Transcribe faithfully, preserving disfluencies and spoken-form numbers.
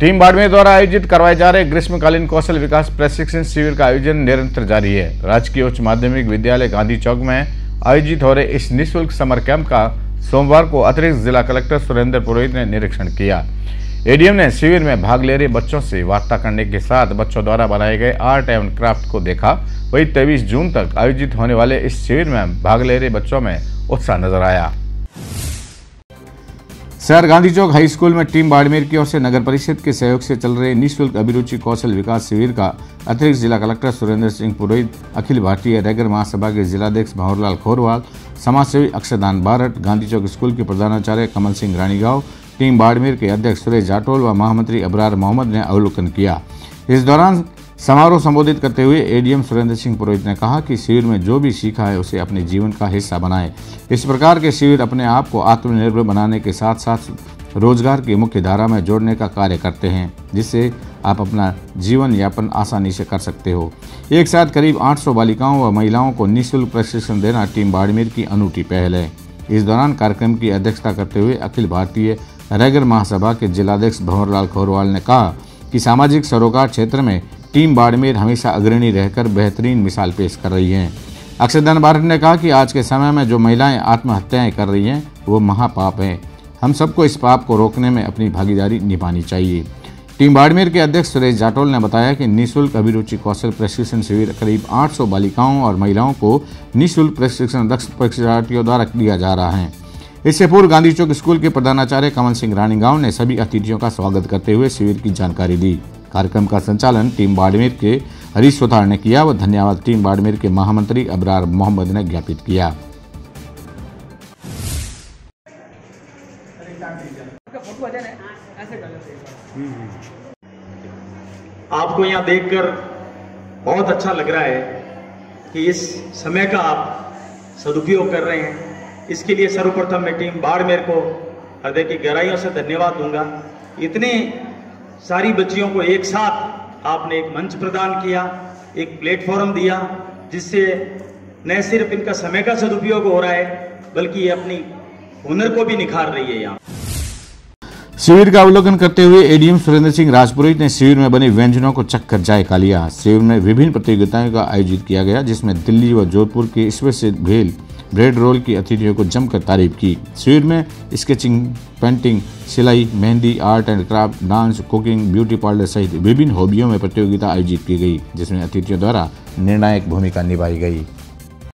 Team Barmer द्वारा आयोजित करवाए जा रहे ग्रीष्मकालीन कौशल विकास प्रशिक्षण शिविर का आयोजन निरंतर जारी है। राजकीय उच्च माध्यमिक विद्यालय गांधी चौक में आयोजित हो रहे इस निःशुल्क समर कैंप का सोमवार को अतिरिक्त जिला कलेक्टर सुरेंद्र पुरोहित ने निरीक्षण किया। एडीएम ने शिविर में भाग ले रहे बच्चों से वार्ता करने के साथ बच्चों द्वारा बनाए गए आर्ट एवं क्राफ्ट को देखा। वहीं तेईस जून तक आयोजित होने वाले इस शिविर में भाग ले रहे बच्चों में उत्साह नजर आया। शहर गांधी चौक हाई स्कूल में टीम बाड़मेर की ओर से नगर परिषद के सहयोग से चल रहे निःशुल्क अभिरुचि कौशल विकास शिविर का अतिरिक्त जिला कलेक्टर सुरेंद्र सिंह पुरोहित, अखिल भारतीय रैगर महासभा के जिलाध्यक्ष भंवरलाल खोरवाल, समाजसेवी अक्षरदान बारट, गांधी चौक स्कूल के प्रधानाचार्य कमल सिंह रानीगांव, टीम बाड़मेर के अध्यक्ष सुरेश जाटोल व महामंत्री अबरार मोहम्मद ने अवलोकन किया। इस दौरान समारोह संबोधित करते हुए एडीएम सुरेंद्र सिंह पुरोहित ने कहा कि शिविर में जो भी सीखा है उसे अपने जीवन का हिस्सा बनाएं। इस प्रकार के शिविर अपने आप को आत्मनिर्भर बनाने के साथ साथ रोजगार की मुख्य धारा में जोड़ने का कार्य करते हैं, जिससे आप अपना जीवन यापन आसानी से कर सकते हो। एक साथ करीब आठ सौ बालिकाओं व महिलाओं को निःशुल्क प्रशिक्षण देना टीम बाड़मेर की अनूठी पहल है। इस दौरान कार्यक्रम की अध्यक्षता करते हुए अखिल भारतीय रैगर महासभा के जिलाध्यक्ष भंवरलाल खोरवाल ने कहा कि सामाजिक सरोकार क्षेत्र में टीम बाड़मेर हमेशा अग्रणी रहकर बेहतरीन मिसाल पेश कर रही हैं। अक्षरदान बारट ने कहा कि आज के समय में जो महिलाएं आत्महत्याएं कर रही हैं वो महापाप है। हम सबको इस पाप को रोकने में अपनी भागीदारी निभानी चाहिए। टीम बाड़मेर के अध्यक्ष सुरेश जाटोल ने बताया कि निःशुल्क अभिरुचि कौशल प्रशिक्षण शिविर करीब आठ सौ बालिकाओं और महिलाओं को निःशुल्क प्रशिक्षण दक्ष प्रशिक्षणार्थियों द्वारा दिया जा रहा है। इससे पूर्व गांधी चौक स्कूल के प्रधानाचार्य कमल सिंह रानीगांव ने सभी अतिथियों का स्वागत करते हुए शिविर की जानकारी दी। कार्यक्रम का संचालन टीम बाड़मेर के हरीश सोथार ने किया व धन्यवाद टीम बाड़मेर के महामंत्री अबरार मोहम्मद ने ज्ञापित किया। आपको यहाँ देखकर बहुत अच्छा लग रहा है कि इस समय का आप सदुपयोग कर रहे हैं। इसके लिए सर्वप्रथम मैं टीम बाड़मेर को हृदय की गहराइयों से धन्यवाद दूंगा। इतने सारी बच्चियों को एक साथ आपने एक मंच प्रदान किया, एक प्लेटफॉर्म दिया, जिससे न सिर्फ इनका समय का सदुपयोग हो रहा है बल्कि ये अपनी हुनर को भी निखार रही है। यहाँ शिविर का अवलोकन करते हुए एडीएम सुरेंद्र सिंह राजपुरोहित ने शिविर में बने व्यंजनों को चखकर जायका लिया। शिविर में विभिन्न प्रतियोगिताओं का आयोजित किया गया, जिसमें दिल्ली व जोधपुर के स्पेशल भेल ब्रेड रोल की अतिथियों को जमकर तारीफ की। शिविर में स्केचिंग, पेंटिंग, सिलाई, mehndi, art and craft, dance, cooking, beauty parlour सहित विभिन्न हॉबियों में प्रतियोगिता आयोजित की गई, जिसमें अतिथियों द्वारा निर्णायक भूमिका निभाई गई।